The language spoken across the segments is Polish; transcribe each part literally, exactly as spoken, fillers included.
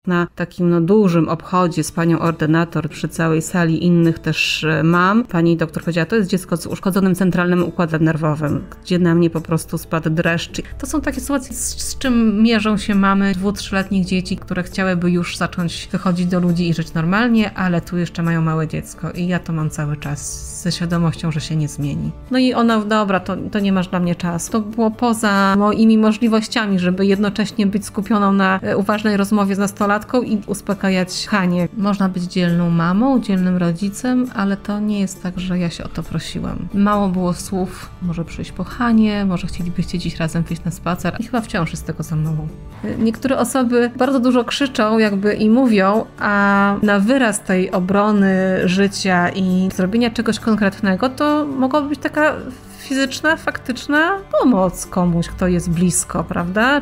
na takim no, dużym obchodzie z panią ordynator przy całej sali innych też mam. Pani doktor powiedziała, to jest dziecko z uszkodzonym centralnym układem nerwowym, gdzie na mnie po prostu spadł dreszcz. To są takie sytuacje, z, z czym mierzą się mamy dwu-, trzyletnich dzieci, które chciałyby już zacząć wychodzić do ludzi i żyć normalnie, ale tu jeszcze mają małe dziecko i ja to mam cały czas ze świadomością, że się nie zmieni. No i ona, dobra, to, to nie masz dla mnie czasu. To było poza moimi możliwościami, żeby jednocześnie być skupioną na uważnej rozmowie z nastolatką i uspokajać Hanię. Można być dzielną mamą, dzielnym rodzicem, ale to nie jest tak, że ja się o to prosiłam. Mało było słów, może przyjść po Hanię, może chcielibyście dziś razem wyjść na spacer i chyba wciąż jest tego za mało. Niektóre osoby bardzo dużo krzyczą jakby i mówią, a na wyraz tej obrony życia i zrobienia czegoś konkretnego to mogłaby być taka fizyczna, faktyczna pomoc komuś, kto jest blisko, prawda?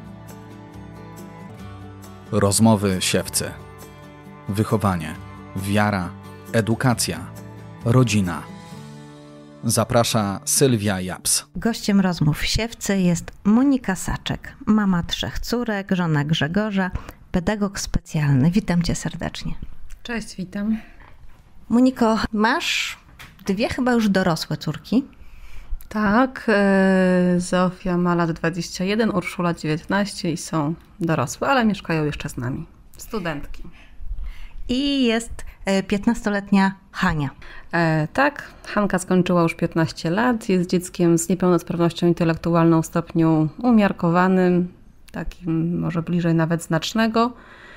Rozmowy siewcy. Wychowanie, wiara, edukacja, rodzina. Zaprasza Sylwia Japs. Gościem rozmów siewcy jest Monika Saczek, mama trzech córek, żona Grzegorza, pedagog specjalny. Witam cię serdecznie. Cześć, witam. Moniko, masz dwie chyba już dorosłe córki? Tak, e, Zofia ma lat dwadzieścia jeden, Urszula dziewiętnaście i są dorosłe, ale mieszkają jeszcze z nami. Studentki. I jest piętnastoletnia Hania. E, tak, Hanka skończyła już piętnaście lat, jest dzieckiem z niepełnosprawnością intelektualną w stopniu umiarkowanym, takim może bliżej nawet znacznego.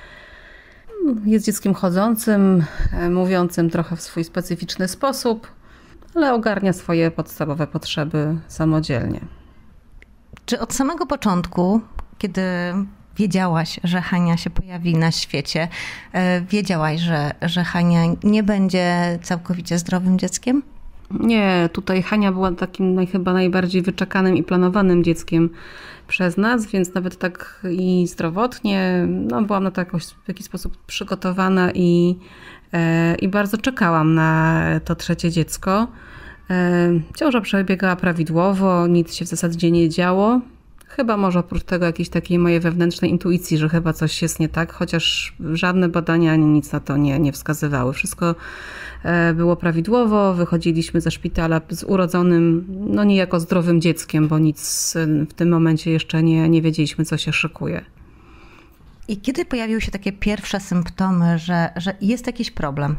Jest dzieckiem chodzącym, e, mówiącym trochę w swój specyficzny sposób, ale ogarnia swoje podstawowe potrzeby samodzielnie. Czy od samego początku, kiedy wiedziałaś, że Hania się pojawi na świecie, wiedziałaś, że, że Hania nie będzie całkowicie zdrowym dzieckiem? Nie, tutaj Hania była takim naj, chyba najbardziej wyczekanym i planowanym dzieckiem przez nas, więc nawet tak i zdrowotnie no, byłam na to jakoś, w jakiś sposób przygotowana i, e, i bardzo czekałam na to trzecie dziecko. E, ciąża przebiegała prawidłowo, nic się w zasadzie nie działo. Chyba może oprócz tego jakiejś takiej mojej wewnętrznej intuicji, że chyba coś jest nie tak, chociaż żadne badania ani nic na to nie, nie wskazywały. Wszystko było prawidłowo, wychodziliśmy ze szpitala z urodzonym, no niejako zdrowym dzieckiem, bo nic w tym momencie jeszcze nie, nie wiedzieliśmy, co się szykuje. I kiedy pojawiły się takie pierwsze symptomy, że, że jest jakiś problem?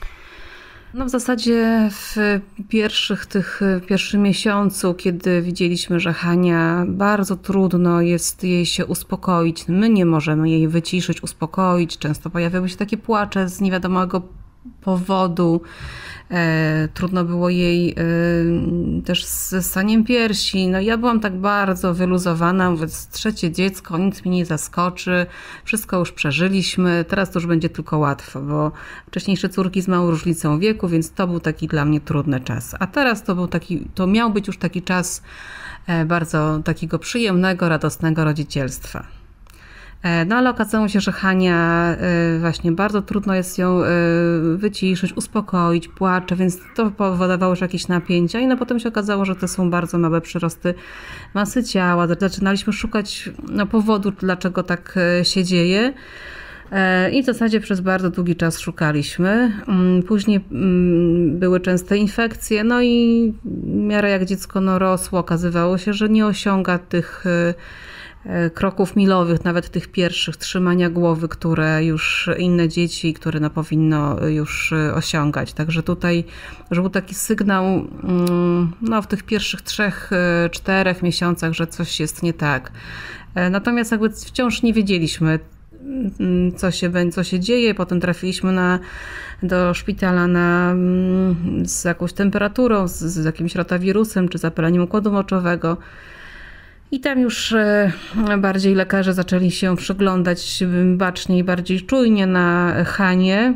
No w zasadzie w pierwszych tych, w pierwszym miesiącu, kiedy widzieliśmy, że Hania bardzo trudno jest jej się uspokoić, my nie możemy jej wyciszyć, uspokoić, często pojawiały się takie płacze z niewiadomego powodu. E, trudno było jej e, też ze staniem piersi. No ja byłam tak bardzo wyluzowana, mówię, trzecie dziecko, nic mi nie zaskoczy, wszystko już przeżyliśmy, teraz to już będzie tylko łatwo, bo wcześniejsze córki z małą różnicą wieku, więc to był taki dla mnie trudny czas. A teraz to był taki, to miał być już taki czas e, bardzo takiego przyjemnego, radosnego rodzicielstwa. No ale okazało się, że Hania właśnie bardzo trudno jest ją wyciszyć, uspokoić, płacze, więc to powodowało już jakieś napięcia i no potem się okazało, że to są bardzo małe przyrosty masy ciała. Zaczynaliśmy szukać no, powodu, dlaczego tak się dzieje. I w zasadzie przez bardzo długi czas szukaliśmy. Później były częste infekcje, no i w miarę jak dziecko no, rosło, okazywało się, że nie osiąga tych kroków milowych, nawet tych pierwszych, trzymania głowy, które już inne dzieci, które no, powinno już osiągać. Także tutaj że był taki sygnał no, w tych pierwszych trzech, czterech miesiącach, że coś jest nie tak. Natomiast jakby wciąż nie wiedzieliśmy, co się, co się dzieje. Potem trafiliśmy na, do szpitala na, z jakąś temperaturą, z, z jakimś rotawirusem czy zapaleniem układu moczowego. I tam już bardziej lekarze zaczęli się przyglądać baczniej, bardziej czujnie na Hanię.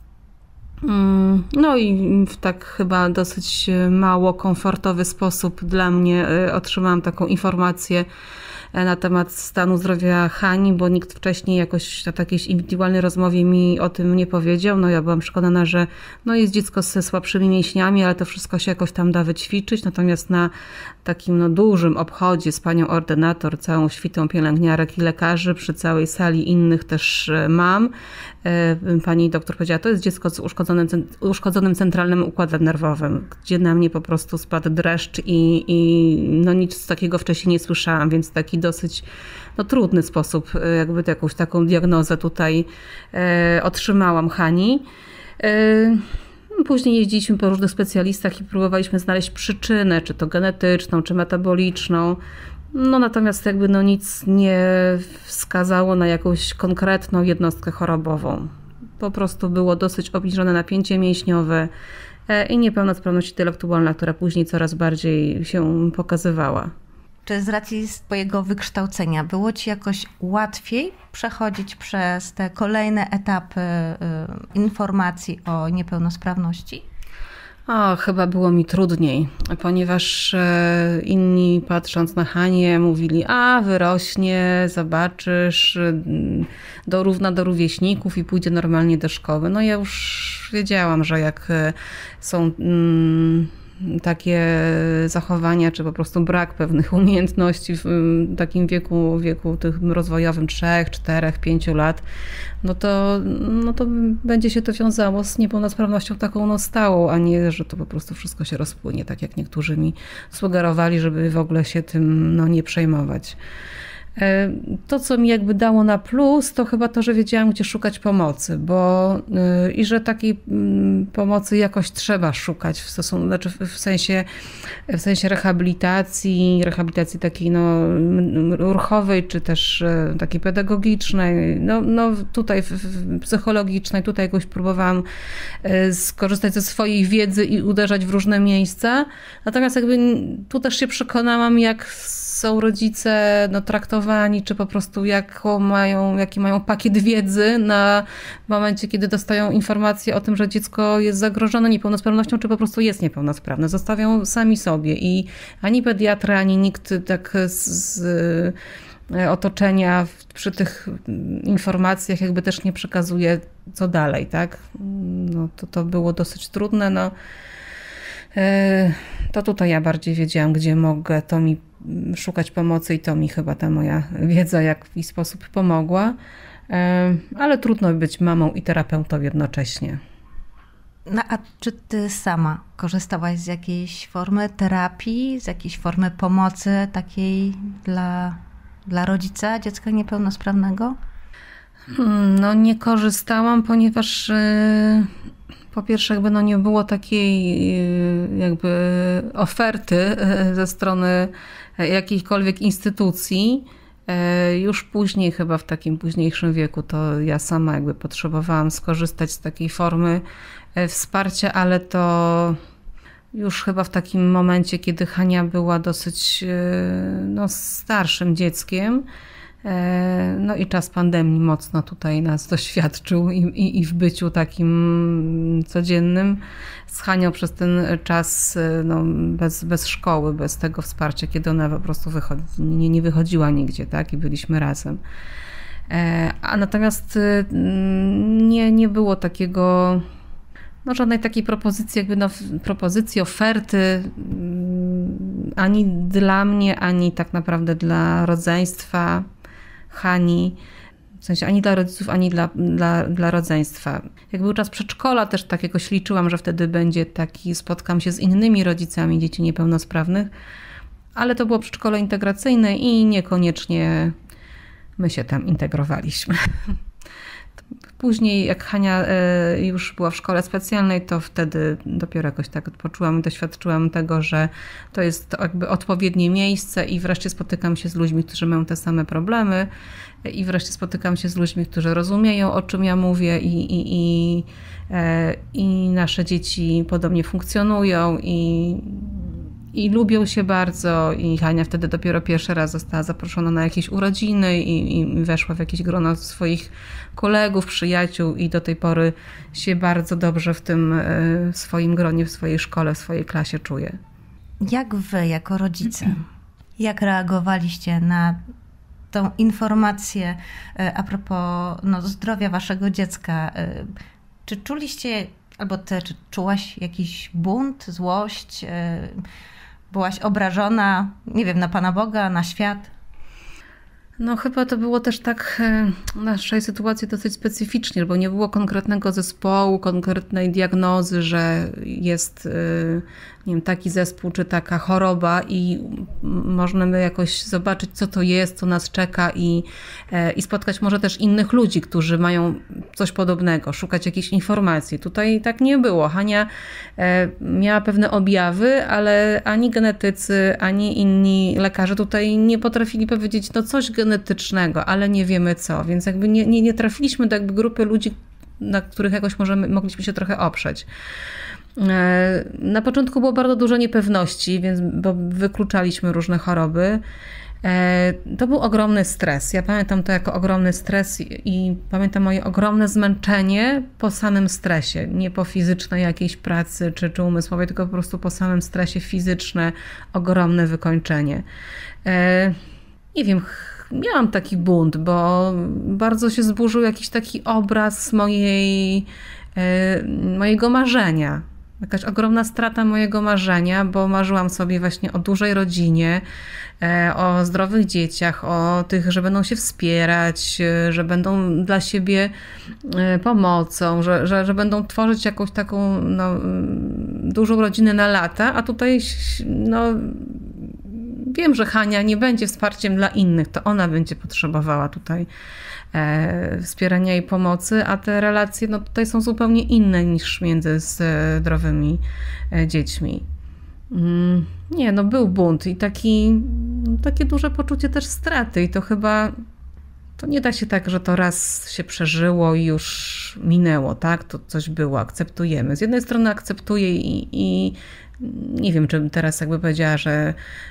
No i w tak chyba dosyć mało komfortowy sposób dla mnie otrzymałam taką informację na temat stanu zdrowia Hani, bo nikt wcześniej jakoś na takiej indywidualnej rozmowie mi o tym nie powiedział. No ja byłam przekonana, że no jest dziecko ze słabszymi mięśniami, ale to wszystko się jakoś tam da wyćwiczyć. Natomiast na takim no, dużym obchodzie z panią ordynator, całą świtą pielęgniarek i lekarzy, przy całej sali innych też mam, pani doktor powiedziała, to jest dziecko z uszkodzonym, uszkodzonym centralnym układem nerwowym, gdzie na mnie po prostu spadł dreszcz i, i no nic takiego wcześniej nie słyszałam, więc taki dosyć no, trudny sposób, jakby jakąś taką diagnozę tutaj e, otrzymałam Hani. E, Później jeździliśmy po różnych specjalistach i próbowaliśmy znaleźć przyczynę, czy to genetyczną, czy metaboliczną. No natomiast jakby no nic nie wskazało na jakąś konkretną jednostkę chorobową. Po prostu było dosyć obniżone napięcie mięśniowe i niepełnosprawność intelektualna, która później coraz bardziej się pokazywała. Czy z racji swojego wykształcenia było ci jakoś łatwiej przechodzić przez te kolejne etapy y, informacji o niepełnosprawności? O, chyba było mi trudniej, ponieważ e, inni patrząc na Hanię mówili, a wyrośnie, zobaczysz, dorówna do rówieśników i pójdzie normalnie do szkoły. No ja już wiedziałam, że jak są mm, takie zachowania, czy po prostu brak pewnych umiejętności w takim wieku, wieku tym rozwojowym trzech, czterech, pięciu lat, no to, no to będzie się to wiązało z niepełnosprawnością taką no stałą, a nie, że to po prostu wszystko się rozpłynie, tak jak niektórzy mi sugerowali, żeby w ogóle się tym no, nie przejmować. To, co mi jakby dało na plus, to chyba to, że wiedziałam, gdzie szukać pomocy, bo i że takiej pomocy jakoś trzeba szukać w stosunku, znaczy w sensie, w sensie rehabilitacji, rehabilitacji takiej no, ruchowej, czy też takiej pedagogicznej, no, no tutaj psychologicznej, tutaj jakoś próbowałam skorzystać ze swojej wiedzy i uderzać w różne miejsca. Natomiast jakby tu też się przekonałam, jak są rodzice no, traktowani, czy po prostu jaką mają, jaki mają pakiet wiedzy na momencie, kiedy dostają informację o tym, że dziecko jest zagrożone niepełnosprawnością, czy po prostu jest niepełnosprawne. Zostawią sami sobie i ani pediatra, ani nikt tak z, z otoczenia przy tych informacjach jakby też nie przekazuje, co dalej, tak? No, to, to było dosyć trudne, no. To tutaj ja bardziej wiedziałam, gdzie mogę, to mi szukać pomocy i to mi chyba ta moja wiedza w jakiś sposób pomogła, ale trudno być mamą i terapeutą jednocześnie. No a czy ty sama korzystałaś z jakiejś formy terapii, z jakiejś formy pomocy takiej dla, dla rodzica dziecka niepełnosprawnego? No nie korzystałam, ponieważ po pierwsze jakby no nie było takiej jakby oferty ze strony jakiejkolwiek instytucji. Już później, chyba w takim późniejszym wieku, to ja sama jakby potrzebowałam skorzystać z takiej formy wsparcia, ale to już chyba w takim momencie, kiedy Hania była dosyć no, starszym dzieckiem. No i czas pandemii mocno tutaj nas doświadczył i, i, i w byciu takim codziennym z Hanią przez ten czas no, bez, bez szkoły, bez tego wsparcia, kiedy ona po prostu wychodzi, nie, nie wychodziła nigdzie, tak? I byliśmy razem. A natomiast nie, nie było takiego, no żadnej takiej propozycji, jakby no, propozycji, oferty ani dla mnie, ani tak naprawdę dla rodzeństwa Hani, w sensie ani dla rodziców, ani dla, dla, dla rodzeństwa. Jak był czas przedszkola, też tak jakoś liczyłam, że wtedy będzie taki, spotkam się z innymi rodzicami dzieci niepełnosprawnych, ale to było przedszkole integracyjne i niekoniecznie my się tam integrowaliśmy. Później jak Hania już była w szkole specjalnej, to wtedy dopiero jakoś tak poczułam i doświadczyłam tego, że to jest jakby odpowiednie miejsce i wreszcie spotykam się z ludźmi, którzy mają te same problemy i wreszcie spotykam się z ludźmi, którzy rozumieją, o czym ja mówię i, i, i, i nasze dzieci podobnie funkcjonują i I lubią się bardzo i Hania wtedy dopiero pierwszy raz została zaproszona na jakieś urodziny i, i weszła w jakieś grono swoich kolegów, przyjaciół i do tej pory się bardzo dobrze w tym w swoim gronie, w swojej szkole, w swojej klasie czuje. Jak wy jako rodzice, jak reagowaliście na tą informację a propos no, zdrowia waszego dziecka. Czy czuliście, albo ty, czy czułaś jakiś bunt, złość? Byłaś obrażona, nie wiem, na Pana Boga, na świat? No chyba to było też tak w naszej sytuacji dosyć specyficznie, bo nie było konkretnego zespołu, konkretnej diagnozy, że jest nie wiem, taki zespół czy taka choroba i możemy jakoś zobaczyć, co to jest, co nas czeka i, i spotkać może też innych ludzi, którzy mają coś podobnego, szukać jakichś informacji. Tutaj tak nie było. Hania miała pewne objawy, ale ani genetycy, ani inni lekarze tutaj nie potrafili powiedzieć, no coś genetycznego, ale nie wiemy co, więc jakby nie, nie, nie trafiliśmy do jakby grupy ludzi, na których jakoś możemy, mogliśmy się trochę oprzeć. Na początku było bardzo dużo niepewności, więc bo wykluczaliśmy różne choroby. To był ogromny stres. Ja pamiętam to jako ogromny stres i pamiętam moje ogromne zmęczenie po samym stresie. Nie po fizycznej jakiejś pracy czy, czy umysłowej, tylko po prostu po samym stresie fizyczne, ogromne wykończenie. Nie wiem, miałam taki bunt, bo bardzo się zburzył jakiś taki obraz mojej, mojego marzenia. Jakaś ogromna strata mojego marzenia, bo marzyłam sobie właśnie o dużej rodzinie, o zdrowych dzieciach, o tych, że będą się wspierać, że będą dla siebie pomocą, że, że, że będą tworzyć jakąś taką no, dużą rodzinę na lata, a tutaj no, wiem, że Hania nie będzie wsparciem dla innych, to ona będzie potrzebowała tutaj wspierania i pomocy, a te relacje no, tutaj są zupełnie inne niż między zdrowymi dziećmi. Nie, no był bunt i taki, takie duże poczucie też straty i to chyba, to nie da się tak, że to raz się przeżyło i już minęło, tak? To coś było, akceptujemy. Z jednej strony akceptuję i, i nie wiem, czy bym teraz jakby powiedziała, że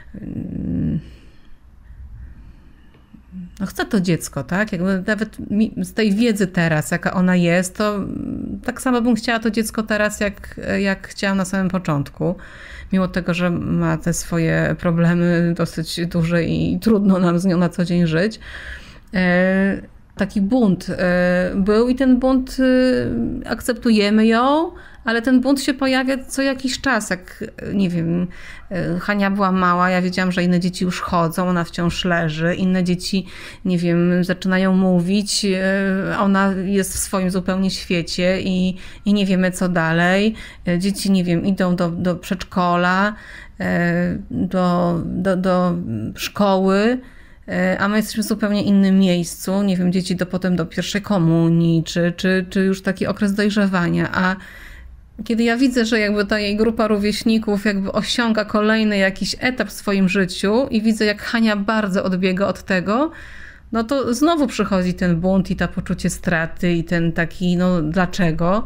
no chcę to dziecko, tak? Jakby nawet z tej wiedzy teraz, jaka ona jest, to tak samo bym chciała to dziecko teraz, jak, jak chciałam na samym początku. Mimo tego, że ma te swoje problemy dosyć duże i trudno nam z nią na co dzień żyć. Taki bunt był i ten bunt, akceptujemy ją, ale ten bunt się pojawia co jakiś czas, jak nie wiem, Hania była mała, ja wiedziałam, że inne dzieci już chodzą, ona wciąż leży, inne dzieci, nie wiem, zaczynają mówić, ona jest w swoim zupełnie świecie i, i nie wiemy co dalej. Dzieci, nie wiem, idą do, do przedszkola, do, do, do szkoły, a my jesteśmy w zupełnie innym miejscu, nie wiem, dzieci do, potem do pierwszej komunii, czy, czy, czy już taki okres dojrzewania, a kiedy ja widzę, że jakby ta jej grupa rówieśników jakby osiąga kolejny jakiś etap w swoim życiu i widzę, jak Hania bardzo odbiega od tego, no to znowu przychodzi ten bunt i to poczucie straty i ten taki, no dlaczego?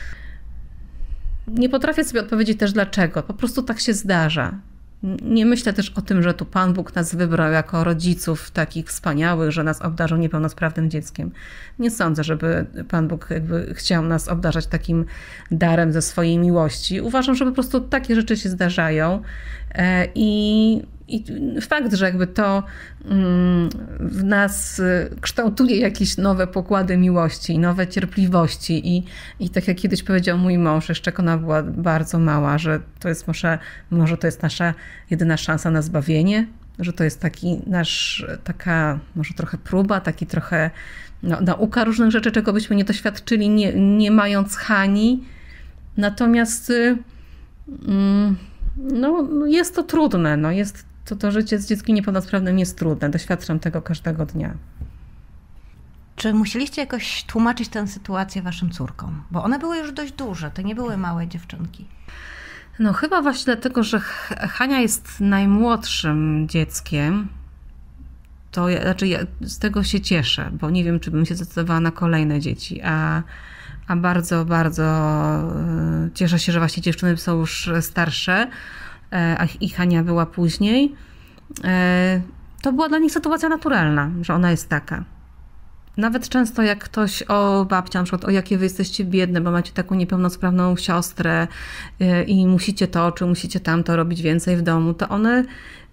Nie potrafię sobie odpowiedzieć też dlaczego, po prostu tak się zdarza. Nie myślę też o tym, że tu Pan Bóg nas wybrał jako rodziców takich wspaniałych, że nas obdarzył niepełnosprawnym dzieckiem. Nie sądzę, żeby Pan Bóg jakby chciał nas obdarzać takim darem ze swojej miłości. Uważam, że po prostu takie rzeczy się zdarzają i, i fakt, że jakby to w nas kształtuje jakieś nowe pokłady miłości, nowe cierpliwości i, i tak jak kiedyś powiedział mój mąż, jeszcze jak ona była bardzo mała, że to jest może, może to jest nasza jedyna szansa na zbawienie, że to jest taki nasz, taka może trochę próba, taki trochę no, nauka różnych rzeczy, czego byśmy nie doświadczyli, nie, nie mając Hani. Natomiast no, jest to trudne, no, jest to, to życie z dzieckiem niepełnosprawnym jest trudne. Doświadczam tego każdego dnia. Czy musieliście jakoś tłumaczyć tę sytuację waszym córkom? Bo one były już dość duże, to nie były małe dziewczynki. No chyba właśnie dlatego, że Hania jest najmłodszym dzieckiem, to ja, znaczy ja z tego się cieszę, bo nie wiem, czy bym się zdecydowała na kolejne dzieci, a, a bardzo, bardzo cieszę się, że właśnie dziewczyny są już starsze, a i Hania była później. To była dla nich sytuacja naturalna, że ona jest taka. Nawet często jak ktoś, o babcia na przykład, o jakie wy jesteście biedne, bo macie taką niepełnosprawną siostrę i musicie to, czy musicie tamto robić więcej w domu, to one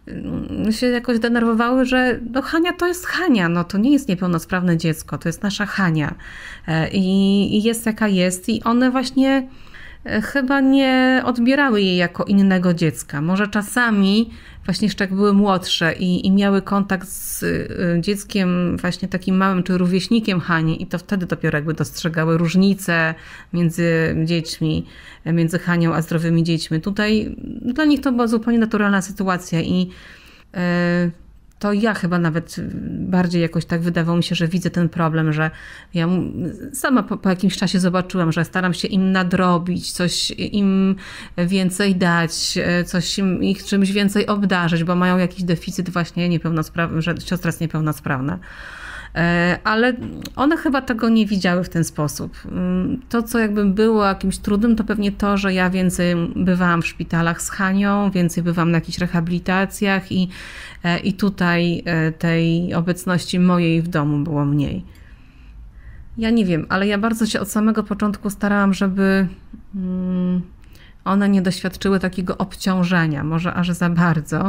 się jakoś denerwowały, że no Hania to jest Hania, no to nie jest niepełnosprawne dziecko, to jest nasza Hania i, i jest jaka jest i one właśnie chyba nie odbierały jej jako innego dziecka. Może czasami właśnie jeszcze jak były młodsze i, i miały kontakt z dzieckiem właśnie takim małym, czy rówieśnikiem Hani i to wtedy dopiero jakby dostrzegały różnice między dziećmi, między Hanią a zdrowymi dziećmi. Tutaj dla nich to była zupełnie naturalna sytuacja i yy, to ja chyba nawet bardziej jakoś tak wydawało mi się, że widzę ten problem, że ja sama po, po jakimś czasie zobaczyłam, że staram się im nadrobić, coś im więcej dać, coś im, ich czymś więcej obdarzyć, bo mają jakiś deficyt właśnie niepełnosprawny, że siostra jest niepełnosprawna. Ale one chyba tego nie widziały w ten sposób. To, co jakby było jakimś trudnym, to pewnie to, że ja więcej bywałam w szpitalach z Hanią, więcej bywałam na jakichś rehabilitacjach i, i tutaj tej obecności mojej w domu było mniej. Ja nie wiem, ale ja bardzo się od samego początku starałam, żeby one nie doświadczyły takiego obciążenia, może aż za bardzo.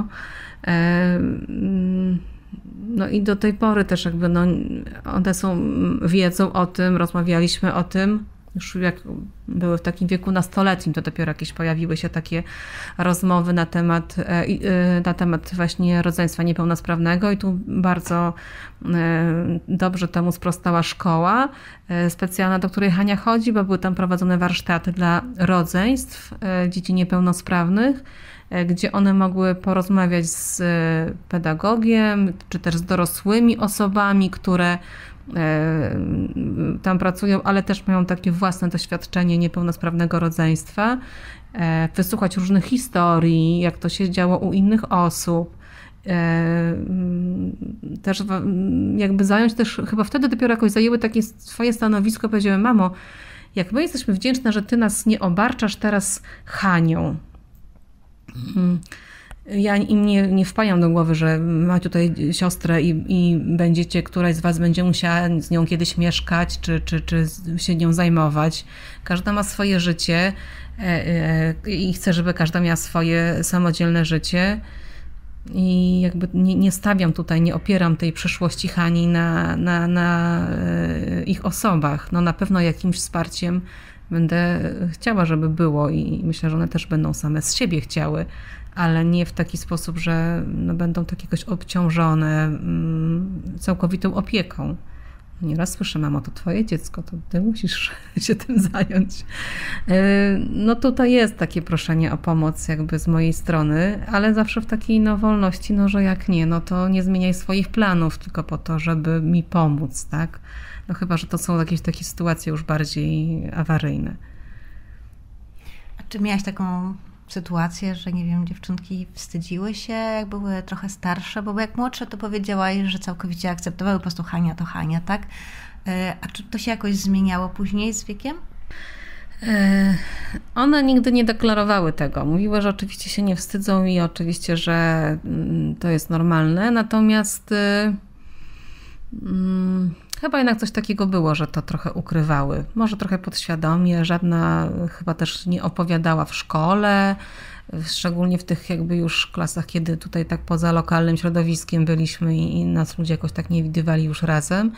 No i do tej pory też jakby no, one są, wiedzą o tym, rozmawialiśmy o tym, już jak były w takim wieku nastoletnim, to dopiero jakieś pojawiły się takie rozmowy na temat, na temat właśnie rodzeństwa niepełnosprawnego i tu bardzo dobrze temu sprostała szkoła specjalna, do której Hania chodzi, bo były tam prowadzone warsztaty dla rodzeństw dzieci niepełnosprawnych, gdzie one mogły porozmawiać z pedagogiem, czy też z dorosłymi osobami, które tam pracują, ale też mają takie własne doświadczenie niepełnosprawnego rodzeństwa, wysłuchać różnych historii, jak to się działo u innych osób. Też jakby zająć też, chyba wtedy dopiero jakoś zajęły takie swoje stanowisko, powiedziały: mamo, jak my jesteśmy wdzięczne, że ty nas nie obarczasz teraz Hanią. Ja im nie, nie wpajam do głowy, że ma tutaj siostrę i, i będziecie, któraś z was będzie musiała z nią kiedyś mieszkać, czy, czy, czy się nią zajmować. Każda ma swoje życie i chcę, żeby każda miała swoje samodzielne życie. I jakby nie, nie stawiam tutaj, nie opieram tej przyszłości Hani na, na, na ich osobach. No na pewno jakimś wsparciem będę chciała, żeby było i myślę, że one też będą same z siebie chciały, ale nie w taki sposób, że no będą tak jakoś obciążone całkowitą opieką. Nieraz słyszę: mamo, to twoje dziecko, to ty musisz się tym zająć. No tutaj jest takie proszenie o pomoc jakby z mojej strony, ale zawsze w takiej no wolności, no że jak nie, no to nie zmieniaj swoich planów tylko po to, żeby mi pomóc, tak? No chyba, że to są jakieś takie sytuacje już bardziej awaryjne. A czy miałaś taką sytuację, że nie wiem, dziewczynki wstydziły się, jak były trochę starsze, bo jak młodsze to powiedziałaś, że całkowicie akceptowały po prostu Hania to Hania, tak? A czy to się jakoś zmieniało później z wiekiem? One nigdy nie deklarowały tego. Mówiły, że oczywiście się nie wstydzą i oczywiście, że to jest normalne, natomiast hmm, chyba jednak coś takiego było, że to trochę ukrywały. Może trochę podświadomie. Żadna chyba też nie opowiadała w szkole, szczególnie w tych jakby już klasach, kiedy tutaj tak poza lokalnym środowiskiem byliśmy i nas ludzie jakoś tak nie widywali już razem.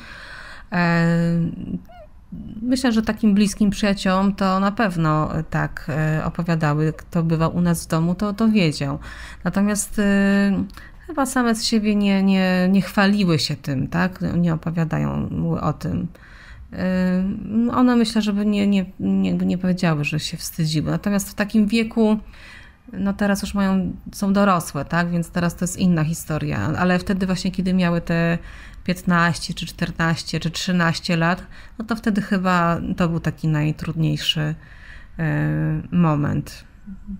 Myślę, że takim bliskim przyjaciołom to na pewno tak opowiadały. Kto bywał u nas w domu, to, to wiedział. Natomiast chyba same z siebie nie, nie, nie chwaliły się tym, tak? Nie opowiadają o tym. One myślę, żeby nie, nie, nie, nie powiedziały, że się wstydziły. Natomiast w takim wieku, no teraz już mają, są dorosłe, tak? Więc teraz to jest inna historia. Ale wtedy właśnie, kiedy miały te piętnaście, czy czternaście, czy trzynaście lat, no to wtedy chyba to był taki najtrudniejszy moment.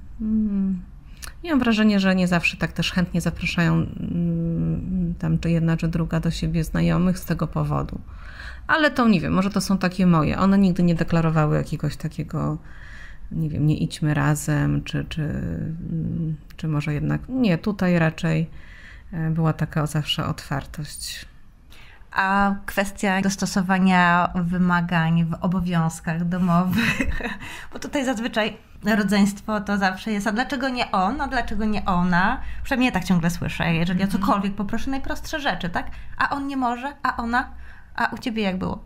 I mam wrażenie, że nie zawsze tak też chętnie zapraszają tam czy jedna, czy druga do siebie znajomych z tego powodu. Ale to nie wiem, może to są takie moje. One nigdy nie deklarowały jakiegoś takiego, nie wiem, nie idźmy razem, czy, czy, czy może jednak nie. Tutaj raczej była taka zawsze otwartość. A kwestia dostosowania wymagań w obowiązkach domowych, bo tutaj zazwyczaj rodzeństwo to zawsze jest, a dlaczego nie on, a dlaczego nie ona? Przynajmniej ja tak ciągle słyszę, jeżeli ja cokolwiek poproszę, najprostsze rzeczy, tak? A on nie może, a ona? A u ciebie jak było?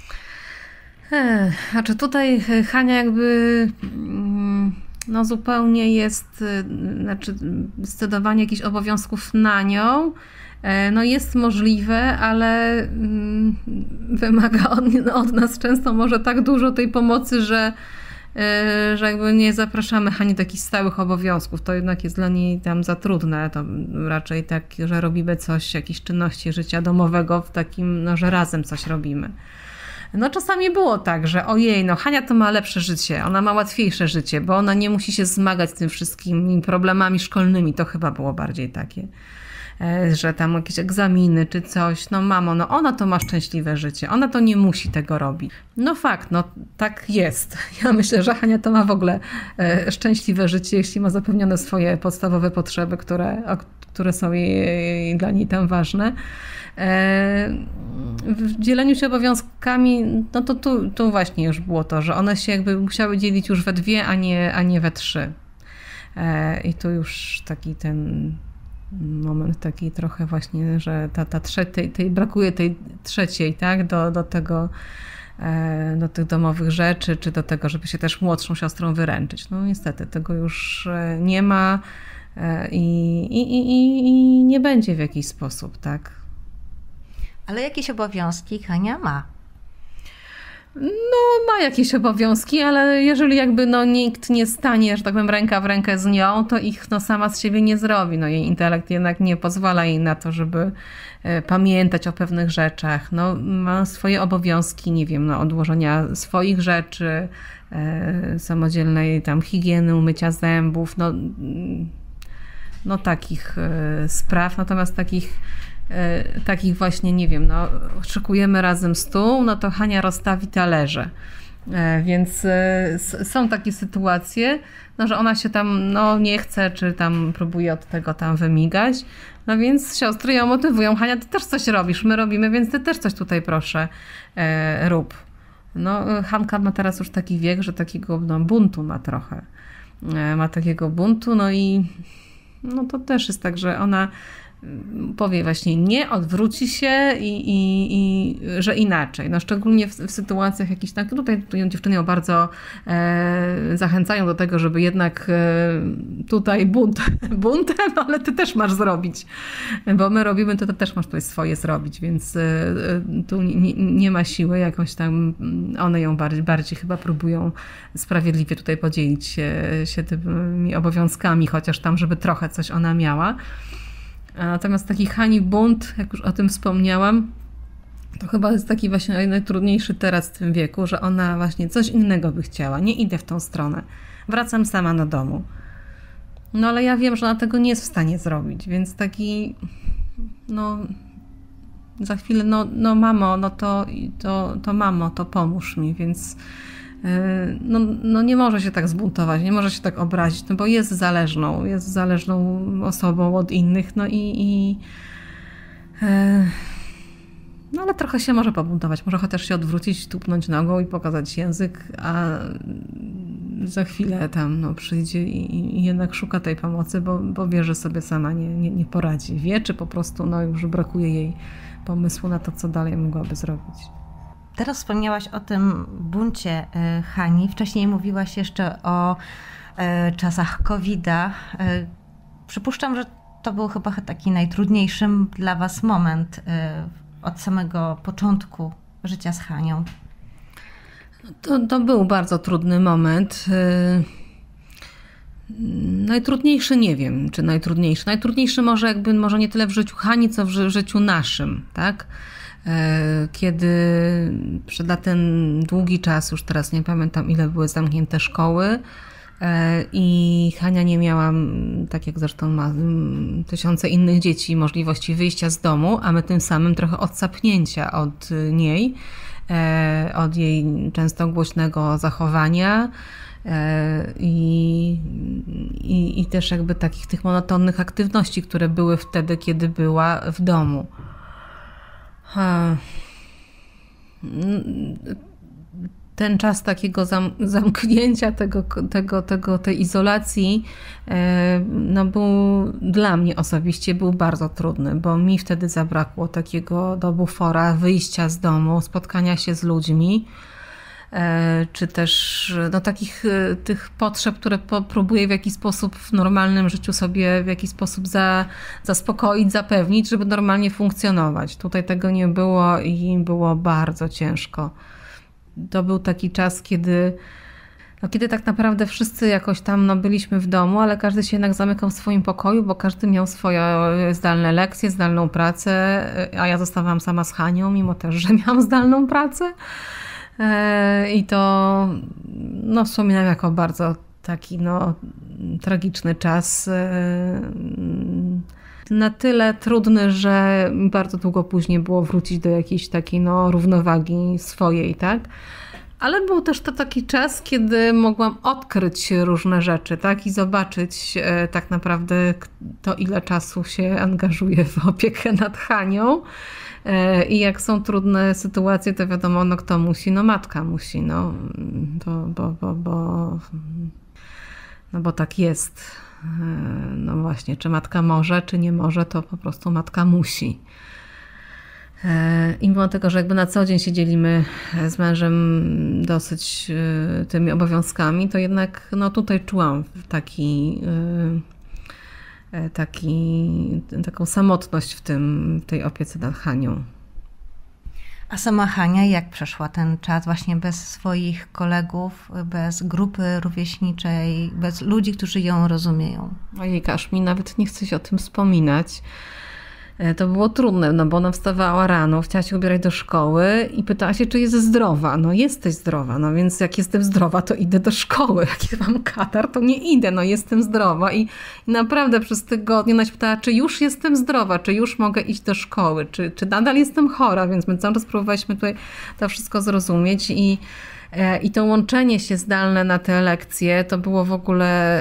Ech, znaczy tutaj Hania jakby no zupełnie jest, znaczy scedowanie jakichś obowiązków na nią no jest możliwe, ale wymaga od, od nas często może tak dużo tej pomocy, że że jakby nie zapraszamy Hani do jakichś stałych obowiązków. To jednak jest dla niej tam za trudne. To raczej tak, że robimy coś, jakieś czynności życia domowego w takim, no że razem coś robimy. No czasami było tak, że ojej, no Hania to ma lepsze życie, ona ma łatwiejsze życie, bo ona nie musi się zmagać z tym wszystkimi problemami szkolnymi. To chyba było bardziej takie, że tam jakieś egzaminy czy coś, no mamo, no ona to ma szczęśliwe życie, ona to nie musi tego robić. No fakt, no tak jest. Ja myślę, że Hania to ma w ogóle szczęśliwe życie, jeśli ma zapewnione swoje podstawowe potrzeby, które, które są jej, dla niej tam ważne. W dzieleniu się obowiązkami, no to tu, tu właśnie już było to, że one się jakby musiały dzielić już we dwie, a nie, a nie we trzy. I tu już taki ten moment taki trochę właśnie, że ta, ta trze- tej, tej, brakuje tej trzeciej, tak, do, do tego, do tych domowych rzeczy, czy do tego, żeby się też młodszą siostrą wyręczyć. No niestety tego już nie ma i, i, i, i nie będzie w jakiś sposób, tak. Ale jakieś obowiązki Hania ma? No, ma jakieś obowiązki, ale jeżeli jakby no nikt nie stanie, że tak powiem, ręka w rękę z nią, to ich no sama z siebie nie zrobi. No jej intelekt jednak nie pozwala jej na to, żeby pamiętać o pewnych rzeczach. No, ma swoje obowiązki, nie wiem, no, odłożenia swoich rzeczy, e, samodzielnej tam higieny, umycia zębów, no, no takich e, spraw, natomiast takich takich właśnie, nie wiem, no szykujemy razem stół, no to Hania rozstawi talerze. Więc są takie sytuacje, no, że ona się tam no, nie chce, czy tam próbuje od tego tam wymigać. No więc siostry ją motywują. Hania, ty też coś robisz, my robimy, więc ty też coś tutaj proszę e, rób. No Hanka ma teraz już taki wiek, że takiego no, buntu ma trochę. E, ma takiego buntu, no i no to też jest tak, że ona powie właśnie nie, odwróci się i, i, i że inaczej. No szczególnie w, w sytuacjach jakichś tak, tutaj, tutaj dziewczyny ją bardzo e, zachęcają do tego, żeby jednak e, tutaj bunt, buntem, ale ty też masz zrobić, bo my robimy, to ty też masz tutaj swoje zrobić, więc e, tu nie, nie ma siły jakoś tam, one ją bardziej, bardziej chyba próbują sprawiedliwie tutaj podzielić się, się tymi obowiązkami, chociaż tam, żeby trochę coś ona miała. Natomiast taki Hani bunt, jak już o tym wspomniałam, to chyba jest taki właśnie najtrudniejszy teraz w tym wieku, że ona właśnie coś innego by chciała. Nie idę w tą stronę. Wracam sama do domu. No ale ja wiem, że ona tego nie jest w stanie zrobić, więc taki no za chwilę, no, no mamo, no to, to, to mamo, to pomóż mi, więc No, no nie może się tak zbuntować, nie może się tak obrazić, no bo jest zależną, jest zależną osobą od innych, no i, i e, no ale trochę się może pobuntować, może chociaż się odwrócić, tupnąć nogą i pokazać język, a za chwilę tam no, przyjdzie i, i jednak szuka tej pomocy, bo, bo wie, że sobie sama nie, nie, nie poradzi. Wie, czy po prostu no, już brakuje jej pomysłu na to, co dalej mogłaby zrobić. Teraz wspomniałaś o tym buncie Hani. Wcześniej mówiłaś jeszcze o czasach kowida. Przypuszczam, że to był chyba taki najtrudniejszy dla was moment od samego początku życia z Hanią. To, to był bardzo trudny moment. Najtrudniejszy nie wiem, czy najtrudniejszy. Najtrudniejszy może jakby może nie tyle w życiu Hani, co w życiu naszym, tak? Kiedy przez ten długi czas, już teraz nie pamiętam ile były zamknięte szkoły i Hania nie miała, tak jak zresztą ma tysiące innych dzieci, możliwości wyjścia z domu, a my tym samym trochę odsapnięcia od niej, od jej często głośnego zachowania i, i, i też jakby takich tych monotonnych aktywności, które były wtedy, kiedy była w domu. Ha. Ten czas takiego zam, zamknięcia, tego, tego, tego, tej izolacji, no był dla mnie osobiście był bardzo trudny, bo mi wtedy zabrakło takiego do bufora, wyjścia z domu, spotkania się z ludźmi, czy też no, takich tych potrzeb, które próbuję w jakiś sposób w normalnym życiu sobie w jakiś sposób za, zaspokoić, zapewnić, żeby normalnie funkcjonować. Tutaj tego nie było i było bardzo ciężko. To był taki czas, kiedy, no, kiedy tak naprawdę wszyscy jakoś tam no, byliśmy w domu, ale każdy się jednak zamykał w swoim pokoju, bo każdy miał swoje zdalne lekcje, zdalną pracę, a ja zostawałam sama z Hanią, mimo też, że miałam zdalną pracę. I to no, wspominam jako bardzo taki no, tragiczny czas. Na tyle trudny, że bardzo długo później było wrócić do jakiejś takiej no, równowagi swojej, tak? Ale był też to taki czas, kiedy mogłam odkryć różne rzeczy, tak? I zobaczyć e, tak naprawdę to, ile czasu się angażuję w opiekę nad Hanią. E, I jak są trudne sytuacje, to wiadomo, no kto musi? No matka musi, no. To, bo, bo, bo, no bo tak jest. No właśnie, czy matka może, czy nie może, to po prostu matka musi. I mimo tego, że jakby na co dzień się dzielimy z mężem dosyć tymi obowiązkami, to jednak no tutaj czułam taki, taki, taką samotność w, tym, w tej opiece nad Hanią. A sama Hania jak przeszła ten czas właśnie bez swoich kolegów, bez grupy rówieśniczej, bez ludzi, którzy ją rozumieją? Ojejka, aż mi nawet nie chce się o tym wspominać. To było trudne, no bo ona wstawała rano, chciała się ubierać do szkoły i pytała się, czy jest zdrowa. No jesteś zdrowa, no więc jak jestem zdrowa, to idę do szkoły. Jak mam katar, to nie idę, no jestem zdrowa. I, i naprawdę przez tygodnie ona się pytała, czy już jestem zdrowa, czy już mogę iść do szkoły, czy, czy nadal jestem chora, więc my cały czas próbowaliśmy tutaj to wszystko zrozumieć i I to łączenie się zdalne na te lekcje to było w ogóle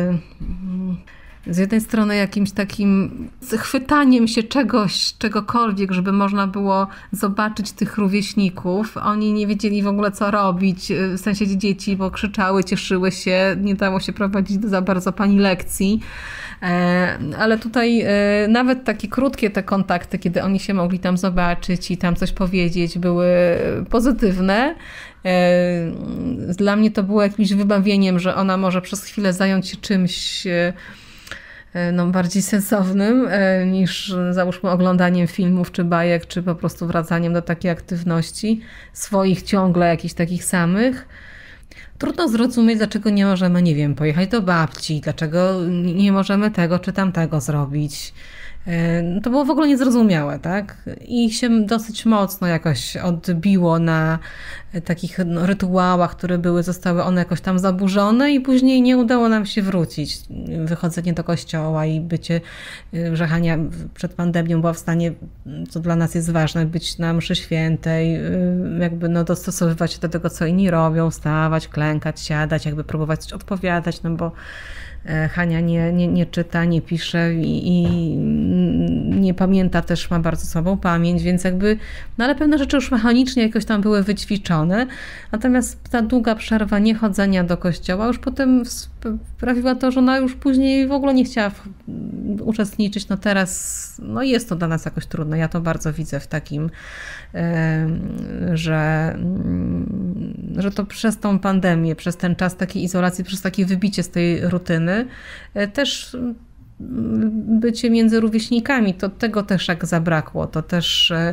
z jednej strony jakimś takim chwytaniem się czegoś, czegokolwiek, żeby można było zobaczyć tych rówieśników. Oni nie wiedzieli w ogóle co robić, w sensie dzieci, bo krzyczały, cieszyły się, nie dało się prowadzić za bardzo pani lekcji. Ale tutaj nawet takie krótkie te kontakty, kiedy oni się mogli tam zobaczyć i tam coś powiedzieć, były pozytywne. Dla mnie to było jakimś wybawieniem, że ona może przez chwilę zająć się czymś no, bardziej sensownym niż załóżmy oglądaniem filmów czy bajek, czy po prostu wracaniem do takiej aktywności swoich ciągle jakichś takich samych. Trudno zrozumieć, dlaczego nie możemy, nie wiem, pojechać do babci, dlaczego nie możemy tego czy tamtego zrobić. To było w ogóle niezrozumiałe, tak? I się dosyć mocno jakoś odbiło na takich no, rytuałach, które były, zostały one jakoś tam zaburzone i później nie udało nam się wrócić. Wychodzenie do kościoła i bycie, że Hania przed pandemią była w stanie, co dla nas jest ważne, być na mszy świętej, jakby no dostosowywać się do tego, co inni robią, wstawać, klękać, siadać, jakby próbować coś odpowiadać, no bo Hania nie, nie, nie czyta, nie pisze i, i nie pamięta, też ma bardzo słabą pamięć, więc jakby, no ale pewne rzeczy już mechanicznie jakoś tam były wyćwiczone, natomiast ta długa przerwa niechodzenia do kościoła już potem sprawiła to, że ona już później w ogóle nie chciała uczestniczyć. No teraz no jest to dla nas jakoś trudne. Ja to bardzo widzę w takim, że, że to przez tą pandemię, przez ten czas takiej izolacji, przez takie wybicie z tej rutyny, też bycie między rówieśnikami, to tego też jak zabrakło, to też e,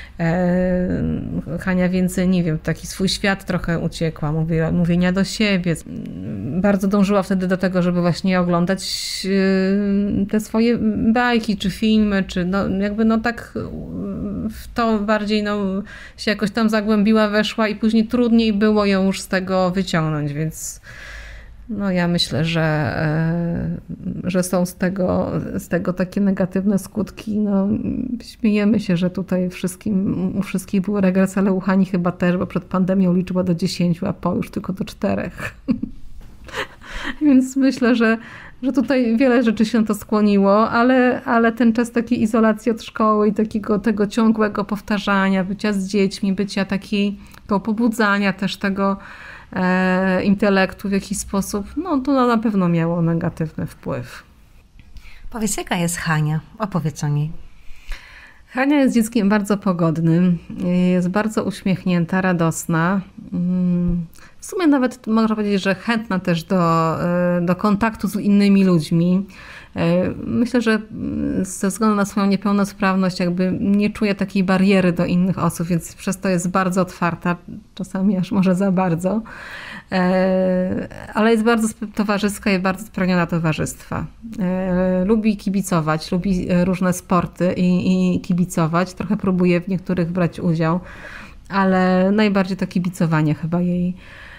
Hania więcej, nie wiem, taki swój świat trochę uciekła, mówiła, mówienia do siebie. Bardzo dążyła wtedy do tego, żeby właśnie oglądać te swoje bajki, czy filmy, czy no jakby no tak w to bardziej no się jakoś tam zagłębiła, weszła i później trudniej było ją już z tego wyciągnąć, więc no ja myślę, że, że są z tego, z tego takie negatywne skutki. No, śmiejemy się, że tutaj wszystkim, u wszystkich był regres, ale u Hani chyba też, bo przed pandemią liczyła do dziesięciu, a po już tylko do czterech. Więc myślę, że, że tutaj wiele rzeczy się to skłoniło, ale, ale ten czas takiej izolacji od szkoły i takiego tego ciągłego powtarzania, bycia z dziećmi, bycia takiego pobudzania też tego e, intelektu w jakiś sposób, no to na pewno miało negatywny wpływ. Powiedz, jaka jest Hania? Opowiedz o niej. Hania jest dzieckiem bardzo pogodnym, jest bardzo uśmiechnięta, radosna. W sumie nawet można powiedzieć, że chętna też do, do kontaktu z innymi ludźmi. Myślę, że ze względu na swoją niepełnosprawność jakby nie czuje takiej bariery do innych osób, więc przez to jest bardzo otwarta, czasami aż może za bardzo. Ale jest bardzo towarzyska i bardzo spragniona towarzystwa. Lubi kibicować, lubi różne sporty i, i kibicować. Trochę próbuje w niektórych brać udział, ale najbardziej to kibicowanie chyba jej